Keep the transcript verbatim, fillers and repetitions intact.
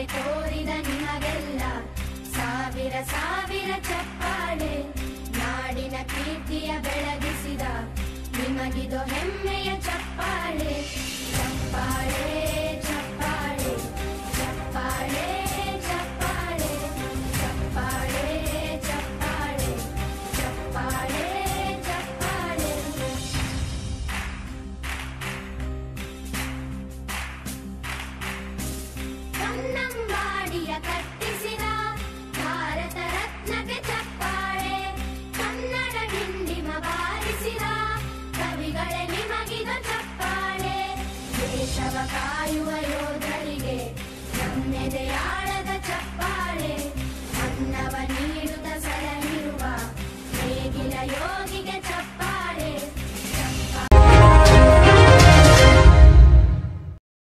ತೋರಿದ ನಿಮಗೆಲ್ಲ ಸಾವಿರ ಸಾವಿರ ಚಪ್ಪಾಳೆ. ನಾಡಿನ ಕೀರ್ತಿಯ ಬೆಳಗಿಸಿದ ನಿಮಗಿದು ಹೆಮ್ಮೆಯ ಚಪ್ಪಾಳೆ. ಚಪ್ಪಾಳೆ ಚಪ್ಪಾಳೆ ಚಪ್ಪಾಳೆ ಚಪ್ಪಾಳೆ ಚಪ್ಪಾಳೆ ಚಪ್ಪಾಳೆ ಚಪ್ಪಾಳೆ ಚಪ್ಪಾಳೆ. ಕನ್ನಂಬಾಡಿಯ ಕಟ್ಟಿಸಿದ ಭಾರತ ರತ್ನಕ್ಕೆ ಚಪ್ಪಾಳೆ. ಕನ್ನಡ ಡಿಂಡಿಮ ಬಾರಿಸಿದ ಕವಿಗಳೇ ನಿಮಗಿದ ಚಪ್ಪಾಳೆ. ದೇಶವ ಕಾಯುವ ಯೋಧರಿಗೆ ನಮ್ಮೆದೆಯಾಳದ ಚಪ್ಪಾಳೆ. ಅನ್ನವ ನೀಡುತ್ತ ಸಲಹಿರುವ ನೇಗಿಲ ಯೋಧ